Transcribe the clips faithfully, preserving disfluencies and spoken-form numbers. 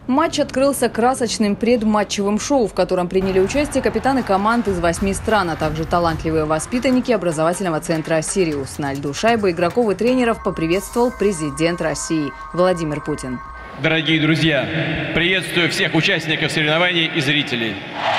Матч открылся красочным предматчевым шоу, в котором приняли участие капитаны команд из восьми стран, а также талантливые воспитанники образовательного центра «Сириус». На льду шайбы игроков и тренеров поприветствовал президент России Владимир Путин. Дорогие друзья, приветствую всех участников соревнований и зрителей.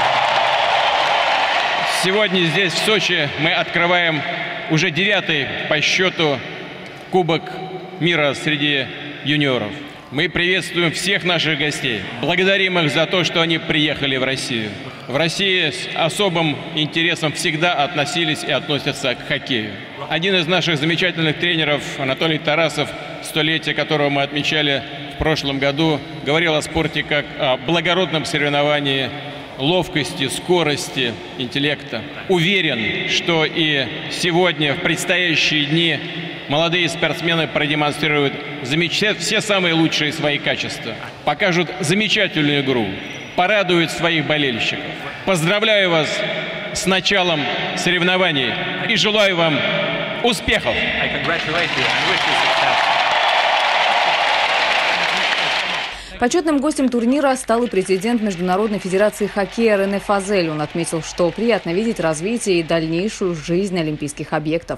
Сегодня здесь, в Сочи, мы открываем уже девятый по счету Кубок мира среди юниоров. Мы приветствуем всех наших гостей, благодарим их за то, что они приехали в Россию. В России с особым интересом всегда относились и относятся к хоккею. Один из наших замечательных тренеров, Анатолий Тарасов, столетие которого мы отмечали в прошлом году, говорил о спорте как о благородном соревновании ловкости, скорости, интеллекта. Уверен, что и сегодня, в предстоящие дни, молодые спортсмены продемонстрируют все самые лучшие свои качества, покажут замечательную игру, порадуют своих болельщиков. Поздравляю вас с началом соревнований и желаю вам успехов! Почетным гостем турнира стал и президент Международной федерации хоккея Рене Фазель. Он отметил, что приятно видеть развитие и дальнейшую жизнь олимпийских объектов.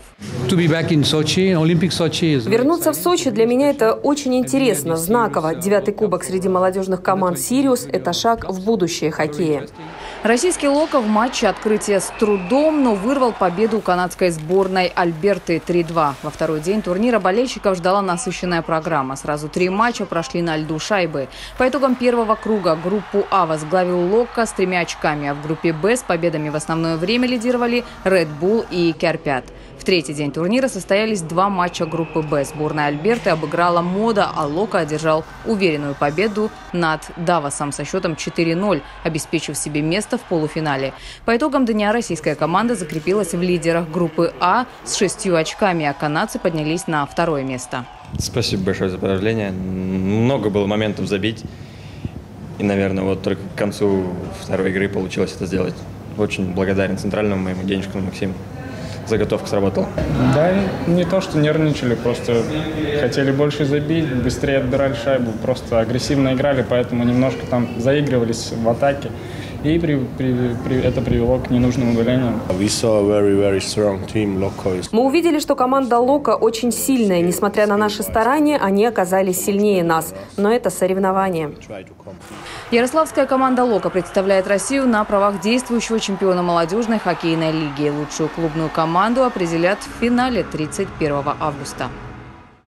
Вернуться в Сочи для меня это очень интересно, знаково. Девятый кубок среди молодежных команд «Сириус» – это шаг в будущее хоккея. Российский Локо в матче открытия с трудом, но вырвал победу у канадской сборной Альберты три-два. Во второй день турнира болельщиков ждала насыщенная программа. Сразу три матча прошли на льду шайбы. По итогам первого круга группу А возглавил Локо с тремя очками, а в группе Б с победами в основное время лидировали Ред Булл и Кярпят. В третий день турнира состоялись два матча группы Б. Сборная Альберты обыграла Мода, а Локо одержал уверенную победу над Давосом со счетом четыре-ноль, обеспечив себе место в полуфинале. По итогам дня российская команда закрепилась в лидерах группы А с шестью очками, а канадцы поднялись на второе место. Спасибо большое за поздравления. Много было моментов забить. И, наверное, вот только к концу второй игры получилось это сделать. Очень благодарен центральному моему денежкину Максиму. Заготовка сработала. Да, не то, что нервничали, просто хотели больше забить, быстрее отбирали шайбу, просто агрессивно играли, поэтому немножко там заигрывались в атаке. И при, при, при, это привело к ненужным удалениям. Мы увидели, что команда Локо очень сильная. Несмотря на наши старания, они оказались сильнее нас. Но это соревнование. Ярославская команда Локо представляет Россию на правах действующего чемпиона молодежной хоккейной лиги. Лучшую клубную команду определят в финале тридцать первого августа.